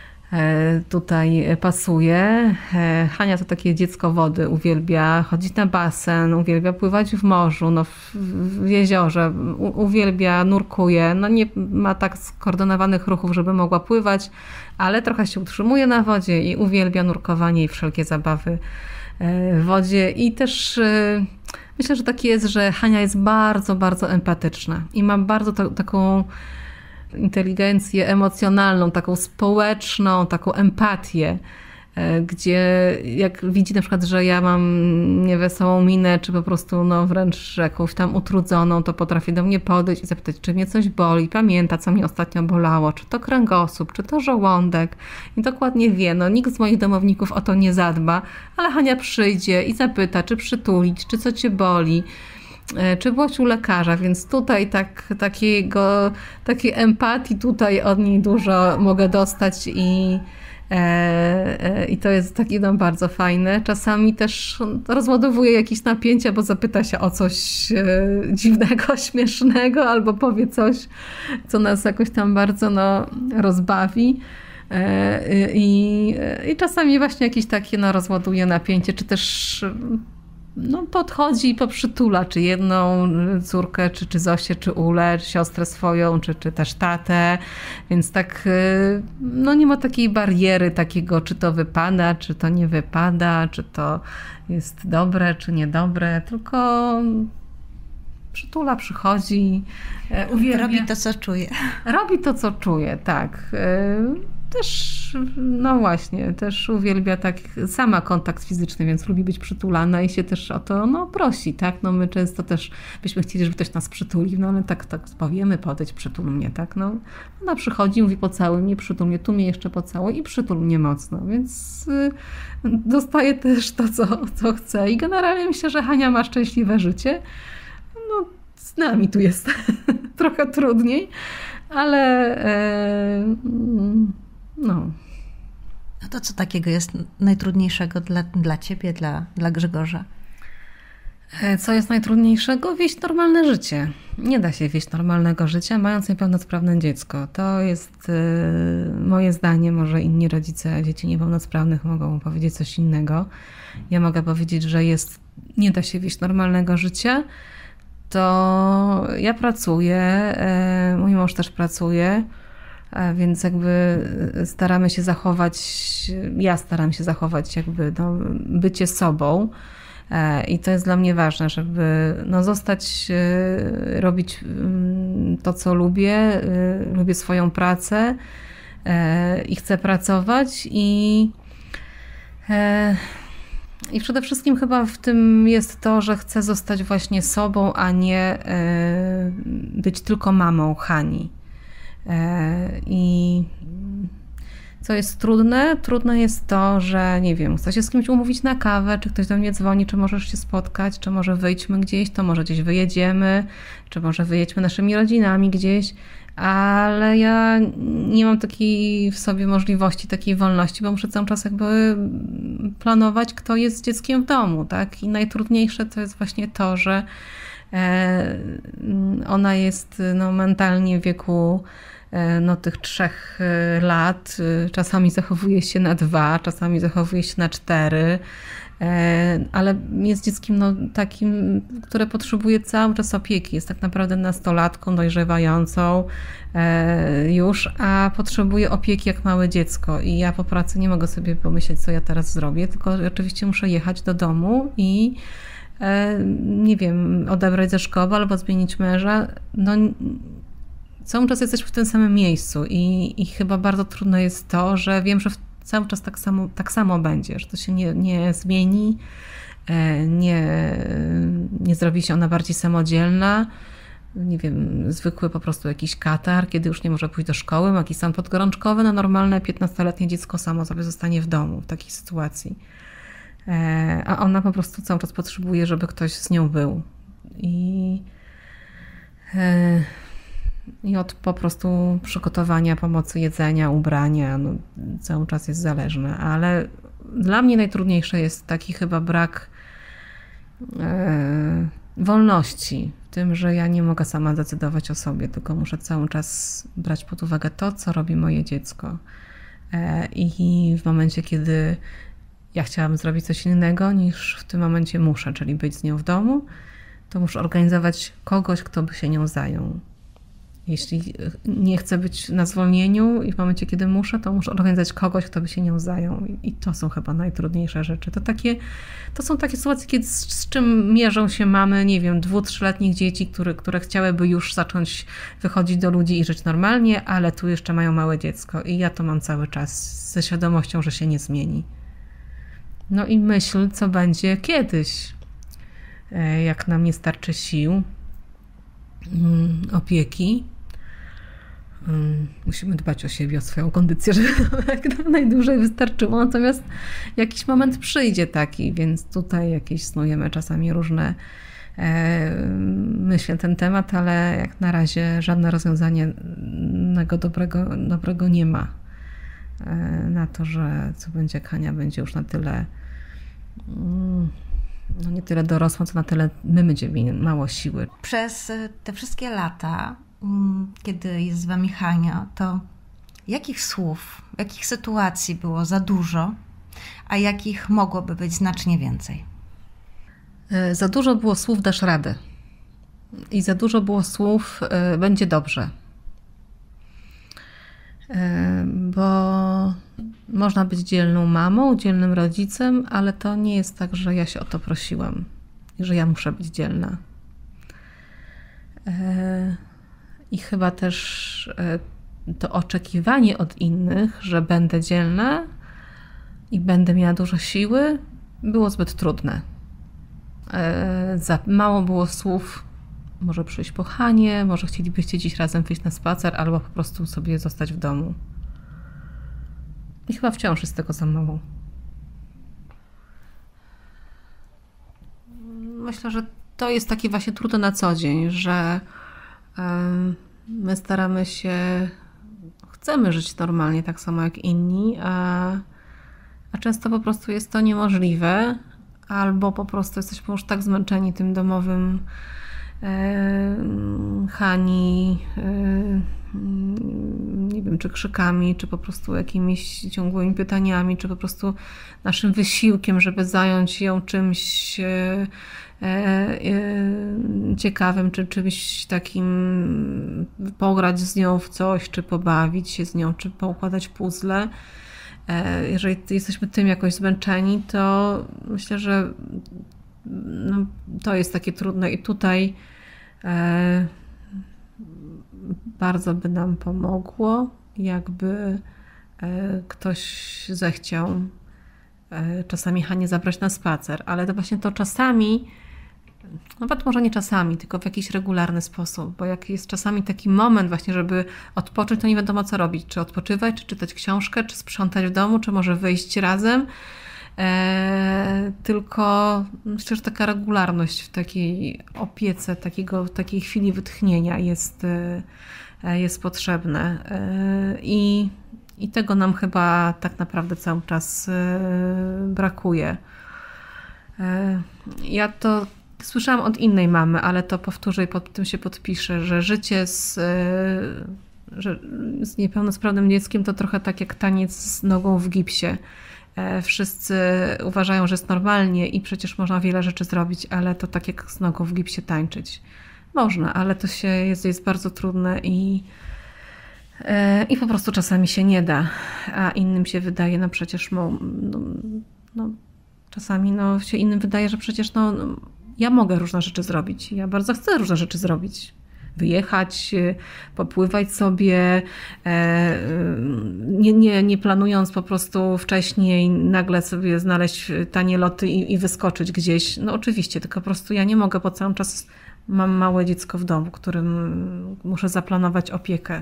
tutaj pasuje. Hania to takie dziecko wody, uwielbia chodzić na basen, uwielbia pływać w morzu, no w, w jeziorze, u, uwielbia, nurkuje. No nie ma tak skoordynowanych ruchów, żeby mogła pływać, ale trochę się utrzymuje na wodzie i uwielbia nurkowanie i wszelkie zabawy w wodzie. I też myślę, że tak jest, że Hania jest bardzo, bardzo empatyczna i ma bardzo to, taką inteligencję emocjonalną, taką społeczną, taką empatię, gdzie jak widzi na przykład, że ja mam niewesołą minę, czy po prostu no wręcz jakąś tam utrudzoną, to potrafi do mnie podejść i zapytać, czy mnie coś boli, pamięta, co mnie ostatnio bolało, czy to kręgosłup, czy to żołądek i dokładnie wie, no nikt z moich domowników o to nie zadba, ale Hania przyjdzie i zapyta, czy przytulić, czy co cię boli, czy byłaś u lekarza, więc tutaj tak, takiego, takiej empatii tutaj od niej dużo mogę dostać i, e, i to jest takie no, bardzo fajne. Czasami też rozładowuje jakieś napięcia, bo zapyta się o coś e, dziwnego, śmiesznego albo powie coś, co nas jakoś tam bardzo no, rozbawi. E, i, I czasami właśnie jakieś takie no, rozładuje napięcie, czy też no, podchodzi i poprzytula, czy jedną córkę, czy, czy Zosię, czy Ulę, czy siostrę swoją, czy, czy też tatę, więc tak no, nie ma takiej bariery takiego, czy to wypada, czy to nie wypada, czy to jest dobre, czy niedobre, tylko przytula, przychodzi, uwielbia. Robi to, co czuje. Robi to, co czuje, tak. Też, no właśnie, też uwielbia tak sama kontakt fizyczny, więc lubi być przytulana i się też o to no, prosi, tak? No my często też byśmy chcieli, żeby ktoś nas przytulił, no ale tak, tak powiemy, podejdź, przytul mnie, tak? No, ona przychodzi, mówi pocałuj mnie, przytul mnie, tu mnie jeszcze pocałuj i przytul mnie mocno, więc y, dostaje też to, co, co chce i generalnie myślę, że Hania ma szczęśliwe życie. No, z nami tu jest trochę trudniej, ale e, no. No to co takiego jest najtrudniejszego dla, dla ciebie, dla, dla Grzegorza? Co jest najtrudniejszego? Wieść normalne życie. Nie da się wieść normalnego życia, mając niepełnosprawne dziecko. To jest e, moje zdanie, może inni rodzice dzieci niepełnosprawnych mogą powiedzieć coś innego. Ja mogę powiedzieć, że jest, nie da się wieść normalnego życia. To ja pracuję, mój mąż też pracuje, więc jakby staramy się zachować, ja staram się zachować jakby no, bycie sobą i to jest dla mnie ważne, żeby no, zostać, robić to, co lubię, lubię swoją pracę i chcę pracować i I przede wszystkim chyba w tym jest to, że chcę zostać właśnie sobą, a nie być tylko mamą Hani. I co jest trudne? Trudne jest to, że nie wiem, chcę się z kimś umówić na kawę, czy ktoś do mnie dzwoni, czy możesz się spotkać, czy może wyjdźmy gdzieś, to może gdzieś wyjedziemy, czy może wyjedźmy naszymi rodzinami gdzieś, ale ja nie mam takiej w sobie możliwości, takiej wolności, bo muszę cały czas jakby planować, kto jest z dzieckiem w domu, tak? I najtrudniejsze to jest właśnie to, że ona jest no, mentalnie w wieku no, tych trzech lat, czasami zachowuje się na dwa, czasami zachowuje się na cztery ale jest dzieckiem no, takim, które potrzebuje cały czas opieki. Jest tak naprawdę nastolatką dojrzewającą już, a potrzebuje opieki jak małe dziecko. I ja po pracy nie mogę sobie pomyśleć, co ja teraz zrobię, tylko oczywiście muszę jechać do domu i nie wiem, odebrać ze szkoły albo zmienić męża. No, cały czas jesteśmy w tym samym miejscu i, i chyba bardzo trudno jest to, że wiem, że cały czas tak samo, tak samo będzie, że to się nie, nie zmieni, nie, nie zrobi się ona bardziej samodzielna. Nie wiem, zwykły po prostu jakiś katar, kiedy już nie może pójść do szkoły, ma jakiś stan podgorączkowy, no normalne piętnastoletnie dziecko samo sobie zostanie w domu w takiej sytuacji. A ona po prostu cały czas potrzebuje, żeby ktoś z nią był. I, i od po prostu przygotowania, pomocy jedzenia, ubrania, no, cały czas jest zależne. Ale dla mnie najtrudniejsze jest taki chyba brak e, wolności w tym, że ja nie mogę sama decydować o sobie, tylko muszę cały czas brać pod uwagę to, co robi moje dziecko. E, I w momencie, kiedy ja chciałam zrobić coś innego niż w tym momencie muszę, czyli być z nią w domu, to muszę organizować kogoś, kto by się nią zajął. Jeśli nie chcę być na zwolnieniu i w momencie, kiedy muszę, to muszę organizować kogoś, kto by się nią zajął. I to są chyba najtrudniejsze rzeczy. To, takie, to są takie sytuacje, kiedy, z, z czym mierzą się mamy, nie wiem, dwu-, trzyletnich dzieci, które, które chciałyby już zacząć wychodzić do ludzi i żyć normalnie, ale tu jeszcze mają małe dziecko. I ja to mam cały czas ze świadomością, że się nie zmieni. No i myśl, co będzie kiedyś, jak nam nie starczy sił, opieki. Musimy dbać o siebie, o swoją kondycję, żeby jak nam najdłużej wystarczyło. Natomiast jakiś moment przyjdzie taki, więc tutaj jakieś snujemy czasami różne myśli na ten temat, ale jak na razie żadne rozwiązanie dobrego, dobrego nie ma. Na to, że co będzie, jak Hania będzie już na tyle no nie tyle dorosła, co na tyle my będziemy mieli mało siły. Przez te wszystkie lata, kiedy jest z wami Hania, to jakich słów, jakich sytuacji było za dużo, a jakich mogłoby być znacznie więcej? Za dużo było słów dasz radę. I za dużo było słów będzie dobrze. Bo można być dzielną mamą, dzielnym rodzicem, ale to nie jest tak, że ja się o to prosiłam i że ja muszę być dzielna. I chyba też to oczekiwanie od innych, że będę dzielna i będę miała dużo siły, było zbyt trudne. Za mało było słów, może przyjść po Hanię, może chcielibyście dziś razem wyjść na spacer, albo po prostu sobie zostać w domu. I chyba wciąż jest tego za mało. Myślę, że to jest takie właśnie trudne na co dzień, że my staramy się, chcemy żyć normalnie, tak samo jak inni, a, a często po prostu jest to niemożliwe, albo po prostu jesteśmy już tak zmęczeni tym domowym Hani, nie wiem, czy krzykami, czy po prostu jakimiś ciągłymi pytaniami, czy po prostu naszym wysiłkiem, żeby zająć ją czymś ciekawym, czy czymś takim, pograć z nią w coś, czy pobawić się z nią, czy poukładać puzzle. Jeżeli jesteśmy tym jakoś zmęczeni, to myślę, że no, to jest takie trudne i tutaj e, bardzo by nam pomogło, jakby e, ktoś zechciał e, czasami Hanię zabrać na spacer, ale to właśnie to czasami, nawet może nie czasami, tylko w jakiś regularny sposób, bo jak jest czasami taki moment właśnie, żeby odpocząć, to nie wiadomo co robić, czy odpoczywać, czy czytać książkę, czy sprzątać w domu, czy może wyjść razem. E, tylko myślę, że taka regularność w takiej opiece, takiego, w takiej chwili wytchnienia jest, e, jest potrzebne. E, i, I tego nam chyba tak naprawdę cały czas e, brakuje. E, ja to słyszałam od innej mamy, ale to powtórzę i pod tym się podpiszę, że życie z, e, że z niepełnosprawnym dzieckiem to trochę tak jak taniec z nogą w gipsie. Wszyscy uważają, że jest normalnie i przecież można wiele rzeczy zrobić, ale to tak jak z nogą w gipsie tańczyć. Można, ale to się jest, jest bardzo trudne i, i po prostu czasami się nie da, a innym się wydaje, no przecież no, no, czasami no, się innym wydaje, że przecież no, ja mogę różne rzeczy zrobić, ja bardzo chcę różne rzeczy zrobić. Wyjechać, popływać sobie, nie, nie, nie planując po prostu wcześniej nagle sobie znaleźć tanie loty i, i wyskoczyć gdzieś. No oczywiście, tylko po prostu ja nie mogę, bo cały czas mam małe dziecko w domu, którym muszę zaplanować opiekę.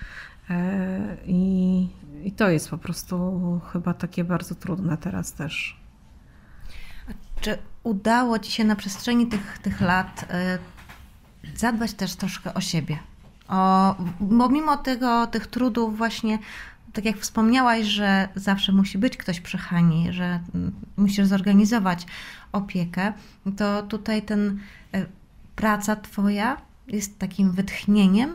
I, i to jest po prostu chyba takie bardzo trudne teraz też. Czy udało ci się na przestrzeni tych, tych lat zadbać też troszkę o siebie? O, bo mimo tego, tych trudów właśnie, tak jak wspomniałaś, że zawsze musi być ktoś przy Hani, że musisz zorganizować opiekę, to tutaj ten praca twoja jest takim wytchnieniem?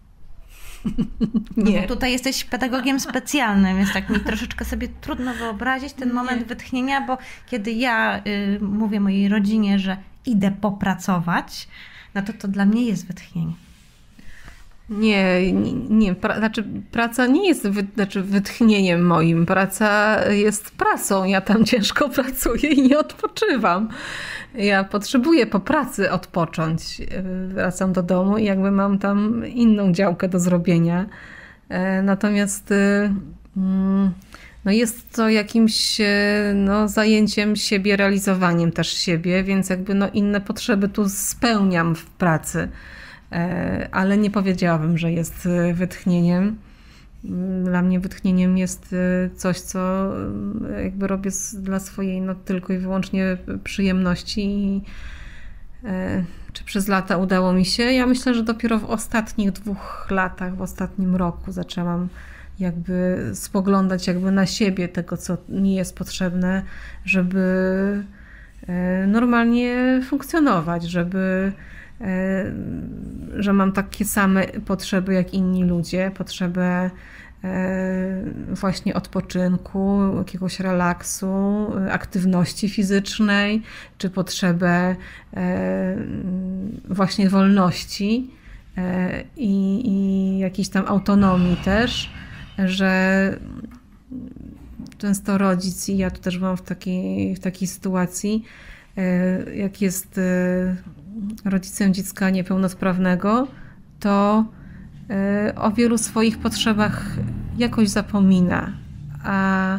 Nie. No tutaj jesteś pedagogiem specjalnym, więc tak mi troszeczkę sobie trudno wyobrazić ten moment Nie. wytchnienia, bo kiedy ja y, mówię mojej rodzinie, że idę popracować, no to to dla mnie jest wytchnienie. Nie, nie, nie pra, znaczy praca nie jest wy, znaczy wytchnieniem moim. Praca jest pracą. Ja tam ciężko pracuję i nie odpoczywam. Ja potrzebuję po pracy odpocząć. Wracam do domu i jakby mam tam inną działkę do zrobienia. Natomiast no jest to jakimś no, zajęciem siebie, realizowaniem też siebie, więc jakby no, inne potrzeby tu spełniam w pracy. Ale nie powiedziałabym, że jest wytchnieniem. Dla mnie wytchnieniem jest coś, co jakby robię dla swojej no, tylko i wyłącznie przyjemności. I, czy przez lata udało mi się? Ja myślę, że dopiero w ostatnich dwóch latach, w ostatnim roku zaczęłam jakby spoglądać jakby na siebie tego, co mi jest potrzebne, żeby normalnie funkcjonować, żeby że mam takie same potrzeby jak inni ludzie, potrzebę właśnie odpoczynku, jakiegoś relaksu, aktywności fizycznej, czy potrzebę właśnie wolności i, i jakiejś tam autonomii też, że często rodzic, i ja tu też byłam w takiej, w takiej sytuacji, jak jest rodzicem dziecka niepełnosprawnego, to o wielu swoich potrzebach jakoś zapomina, a,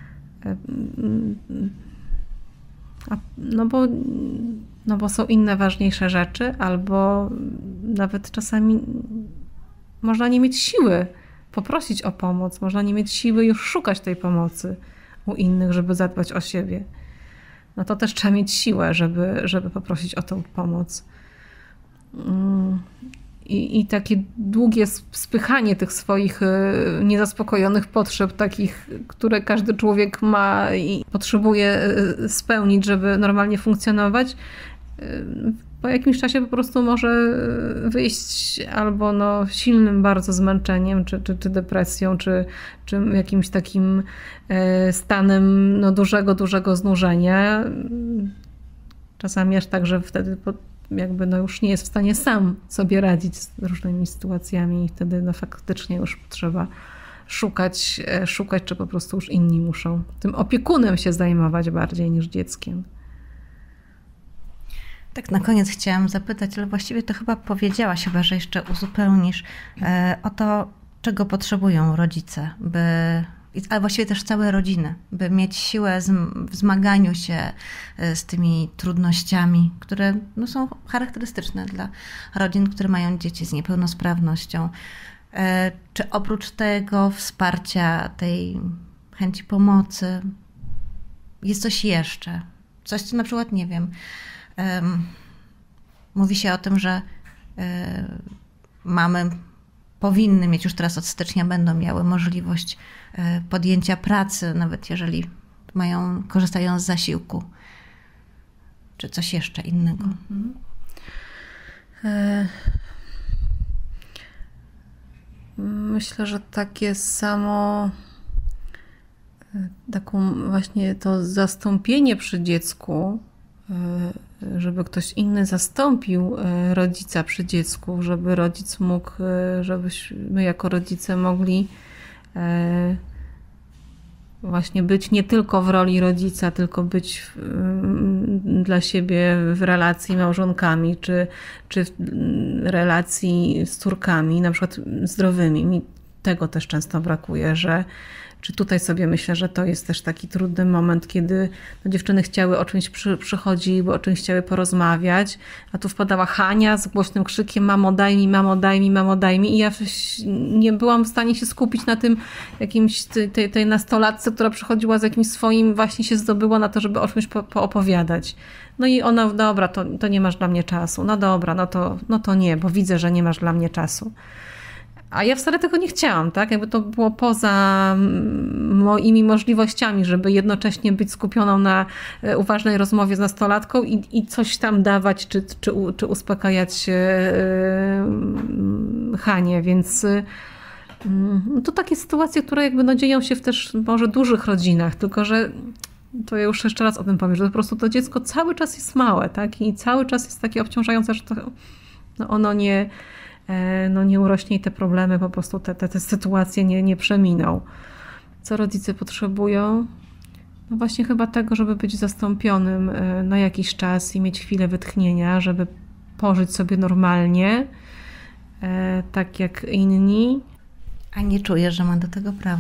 a no, bo, no bo są inne ważniejsze rzeczy, albo nawet czasami można nie mieć siły poprosić o pomoc, można nie mieć siły już szukać tej pomocy u innych, żeby zadbać o siebie. No to też trzeba mieć siłę, żeby, żeby poprosić o tą pomoc. I, I takie długie spychanie tych swoich niezaspokojonych potrzeb, takich, które każdy człowiek ma i potrzebuje spełnić, żeby normalnie funkcjonować, po jakimś czasie po prostu może wyjść albo no silnym bardzo zmęczeniem, czy, czy, czy depresją, czy, czy jakimś takim stanem no dużego, dużego znużenia. Czasami aż tak, że wtedy jakby no już nie jest w stanie sam sobie radzić z różnymi sytuacjami i wtedy no faktycznie już trzeba szukać, szukać, czy po prostu już inni muszą tym opiekunem się zajmować bardziej niż dzieckiem. Tak na koniec chciałam zapytać, ale właściwie to chyba powiedziałaś, chyba że jeszcze uzupełnisz, e, o to, czego potrzebują rodzice, by, ale właściwie też całe rodziny, by mieć siłę w zmaganiu się z tymi trudnościami, które no, są charakterystyczne dla rodzin, które mają dzieci z niepełnosprawnością. E, czy oprócz tego wsparcia, tej chęci pomocy jest coś jeszcze? Coś, co na przykład, nie wiem, Um, mówi się o tym, że y, mamy powinny mieć już teraz od stycznia, będą miały możliwość y, podjęcia pracy, nawet jeżeli mają, korzystają z zasiłku. Czy coś jeszcze innego? Mhm. Myślę, że takie samo taką właśnie to zastąpienie przy dziecku, żeby ktoś inny zastąpił rodzica przy dziecku, żeby rodzic mógł, żebyśmy jako rodzice mogli właśnie być nie tylko w roli rodzica, tylko być w, dla siebie w relacji małżonkami, czy, czy w relacji z córkami, na przykład zdrowymi. Mi tego też często brakuje, że czy tutaj sobie myślę, że to jest też taki trudny moment, kiedy no, dziewczyny chciały o czymś przy, przychodziły, o czymś chciały porozmawiać, a tu wpadała Hania z głośnym krzykiem: mamo daj mi, mamo daj mi, mamo daj mi. I ja nie byłam w stanie się skupić na tym jakimś, tej, tej nastolatce, która przychodziła z jakimś swoim, właśnie się zdobyła na to, żeby o czymś po, poopowiadać. No i ona: dobra, to, to nie masz dla mnie czasu. No dobra, no to, no to nie, bo widzę, że nie masz dla mnie czasu. A ja wcale tego nie chciałam, tak? Jakby to było poza moimi możliwościami, żeby jednocześnie być skupioną na uważnej rozmowie z nastolatką i, i coś tam dawać, czy, czy, czy uspokajać Hanię, więc to takie sytuacje, które jakby no dzieją się w też może dużych rodzinach, tylko że to ja już jeszcze raz o tym powiem, że po prostu to dziecko cały czas jest małe, tak? I cały czas jest takie obciążające, że to, no ono nie... no nie urośnie i te problemy, po prostu te, te, te sytuacje nie, nie przeminą. Co rodzice potrzebują? No właśnie chyba tego, żeby być zastąpionym na jakiś czas i mieć chwilę wytchnienia, żeby pożyć sobie normalnie, tak jak inni. A nie czuje, że ma do tego prawo?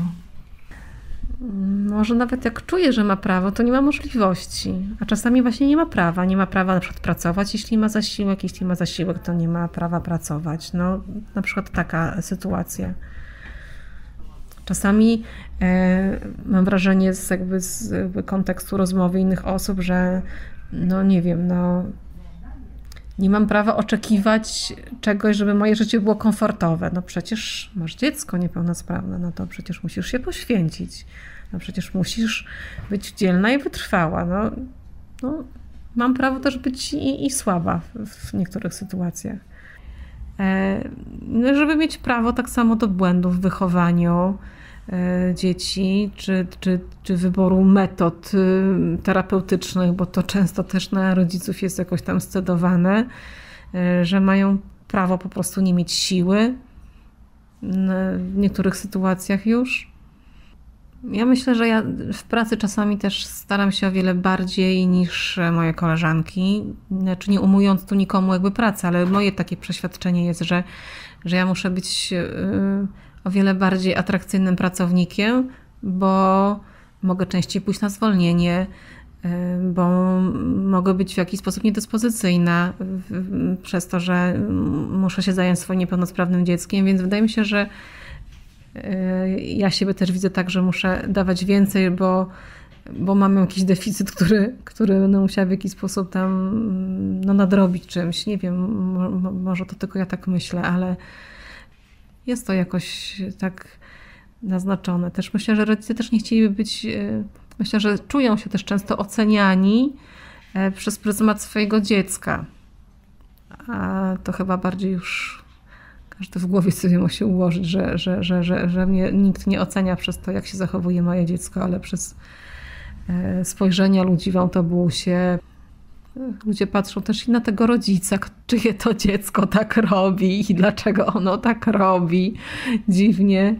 Może nawet jak czuje, że ma prawo, to nie ma możliwości. A czasami właśnie nie ma prawa. Nie ma prawa na przykład pracować, jeśli ma zasiłek. Jeśli ma zasiłek, to nie ma prawa pracować. No, na przykład taka sytuacja. Czasami e, mam wrażenie z, jakby z jakby kontekstu rozmowy innych osób, że no nie wiem, no nie mam prawa oczekiwać czegoś, żeby moje życie było komfortowe. No przecież masz dziecko niepełnosprawne, no to przecież musisz się poświęcić. No przecież musisz być dzielna i wytrwała. No, no, mam prawo też być i, i słaba w, w niektórych sytuacjach. E, no, żeby mieć prawo tak samo do błędów w wychowaniu e, dzieci, czy, czy, czy wyboru metod y, terapeutycznych, bo to często też na rodziców jest jakoś tam scedowane, e, że mają prawo po prostu nie mieć siły w niektórych sytuacjach już. Ja myślę, że ja w pracy czasami też staram się o wiele bardziej niż moje koleżanki, znaczy nie umując tu nikomu jakby pracy, ale moje takie przeświadczenie jest, że, że ja muszę być o wiele bardziej atrakcyjnym pracownikiem, bo mogę częściej pójść na zwolnienie, bo mogę być w jakiś sposób niedyspozycyjna przez to, że muszę się zająć swoim niepełnosprawnym dzieckiem, więc wydaje mi się, że ja siebie też widzę tak, że muszę dawać więcej, bo, bo mam jakiś deficyt, który, który będę musiała w jakiś sposób tam no, nadrobić czymś. Nie wiem, mo, może to tylko ja tak myślę, ale jest to jakoś tak naznaczone. Też myślę, że rodzice też nie chcieliby być, myślę, że czują się też często oceniani przez pryzmat swojego dziecka. A to chyba bardziej już każdy w głowie sobie musi ułożyć, że, że, że, że, że mnie nikt nie ocenia przez to, jak się zachowuje moje dziecko, ale przez spojrzenia ludzi w autobusie. Ludzie patrzą też i na tego rodzica, czyje to dziecko tak robi i dlaczego ono tak robi dziwnie.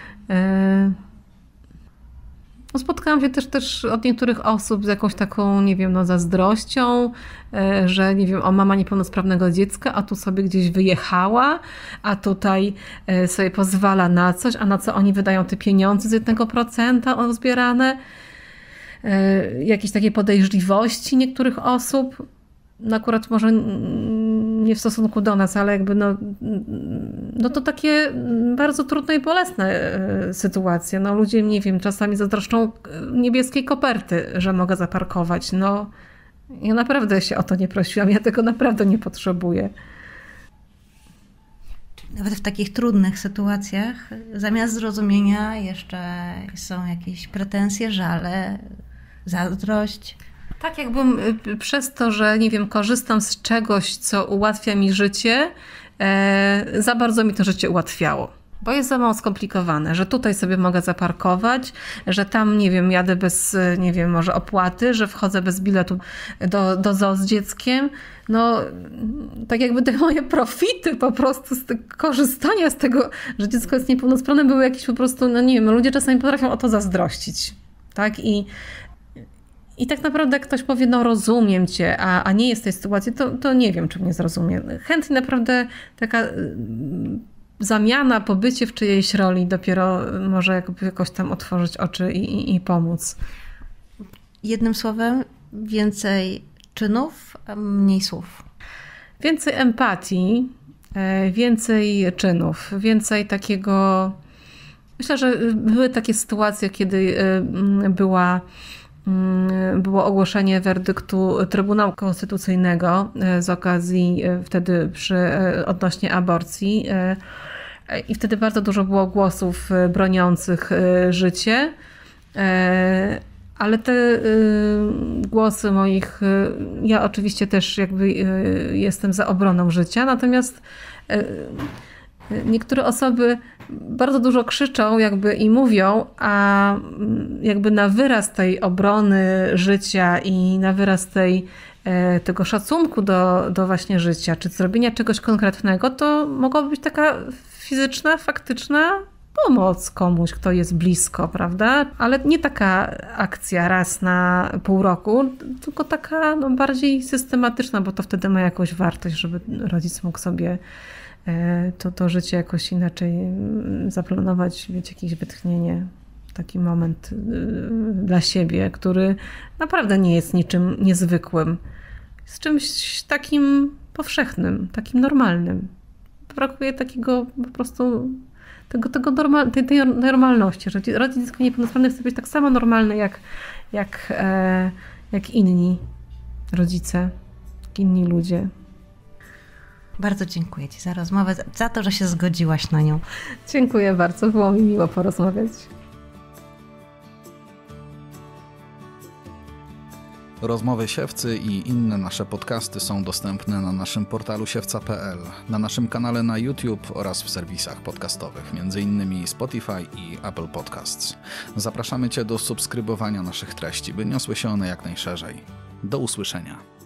No, spotkałam się też, też od niektórych osób z jakąś taką, nie wiem, no zazdrością, że nie wiem, o mama niepełnosprawnego dziecka, a tu sobie gdzieś wyjechała, a tutaj sobie pozwala na coś, a na co oni wydają te pieniądze z jednego procenta zbierane. Jakieś takie podejrzliwości niektórych osób. No akurat może nie w stosunku do nas, ale jakby no, no to takie bardzo trudne i bolesne sytuacje. No ludzie, nie wiem, czasami zazdroszczą niebieskiej koperty, że mogę zaparkować. No ja naprawdę się o to nie prosiłam, ja tego naprawdę nie potrzebuję. Nawet w takich trudnych sytuacjach zamiast zrozumienia jeszcze są jakieś pretensje, żale, zazdrość. Tak jakbym przez to, że nie wiem, korzystam z czegoś, co ułatwia mi życie, e, za bardzo mi to życie ułatwiało. Bo jest za mało skomplikowane, że tutaj sobie mogę zaparkować, że tam, nie wiem, jadę bez, nie wiem, może opłaty, że wchodzę bez biletu do, do zoo z dzieckiem. No, tak jakby te moje profity po prostu z tego korzystania z tego, że dziecko jest niepełnosprawne, były jakieś po prostu, no nie wiem, ludzie czasami potrafią o to zazdrościć, tak? I, i tak naprawdę jak ktoś powie, no rozumiem cię, a, a nie jest w tej sytuacji, to, to nie wiem, czy mnie zrozumie. Chętnie naprawdę taka zamiana, pobycie w czyjejś roli dopiero może jakby jakoś tam otworzyć oczy i, i, i pomóc. Jednym słowem, więcej czynów, a mniej słów. Więcej empatii, więcej czynów, więcej takiego... Myślę, że były takie sytuacje, kiedy była, było ogłoszenie werdyktu Trybunału Konstytucyjnego z okazji wtedy przy odnośnie aborcji i wtedy bardzo dużo było głosów broniących życie, ale te głosy moich, ja oczywiście też jakby jestem za obroną życia, natomiast niektóre osoby bardzo dużo krzyczą jakby i mówią, a jakby na wyraz tej obrony życia i na wyraz tej, tego szacunku do, do właśnie życia, czy zrobienia czegoś konkretnego, to mogłaby być taka fizyczna, faktyczna pomoc komuś, kto jest blisko, prawda? Ale nie taka akcja raz na pół roku, tylko taka no, bardziej systematyczna, bo to wtedy ma jakąś wartość, żeby rodzic mógł sobie to, to życie jakoś inaczej zaplanować, mieć jakieś wytchnienie, taki moment dla siebie, który naprawdę nie jest niczym niezwykłym. Jest czymś takim powszechnym, takim normalnym. Brakuje takiego po prostu tego, tego normal, tej, tej normalności, że rodzic dziecka niepełnosprawny chce być tak samo normalny jak, jak, jak inni rodzice, jak inni ludzie. Bardzo dziękuję Ci za rozmowę, za to, że się zgodziłaś na nią. Dziękuję bardzo, było mi miło porozmawiać. Rozmowy Siewcy i inne nasze podcasty są dostępne na naszym portalu siewca kropka pe el, na naszym kanale na YouTube oraz w serwisach podcastowych, między innymi Spotify i Apple Podcasts. Zapraszamy Cię do subskrybowania naszych treści, by niosły się one jak najszerzej. Do usłyszenia.